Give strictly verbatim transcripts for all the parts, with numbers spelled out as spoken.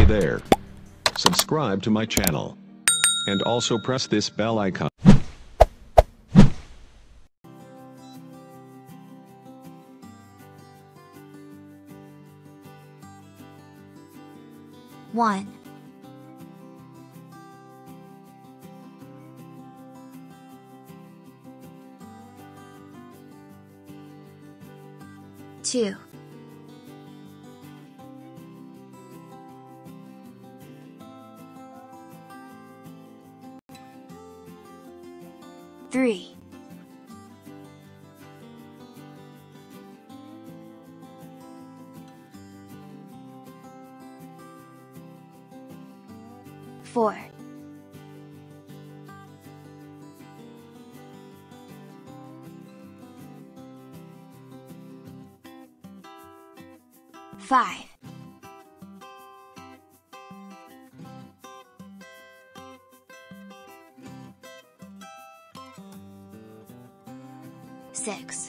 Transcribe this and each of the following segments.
there. Subscribe to my channel. And also press this bell icon. One. Two. Three. Four. Five. Six.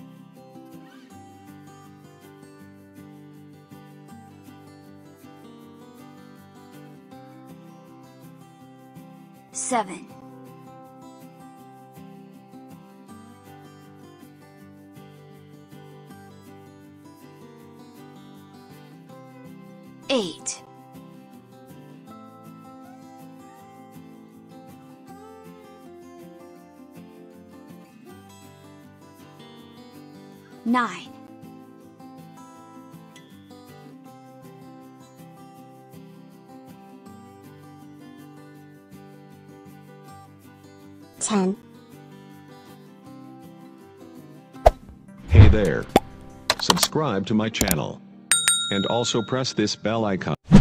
Seven. Eight. Nine. Ten. Hey there. Subscribe to my channel. And also press this bell icon.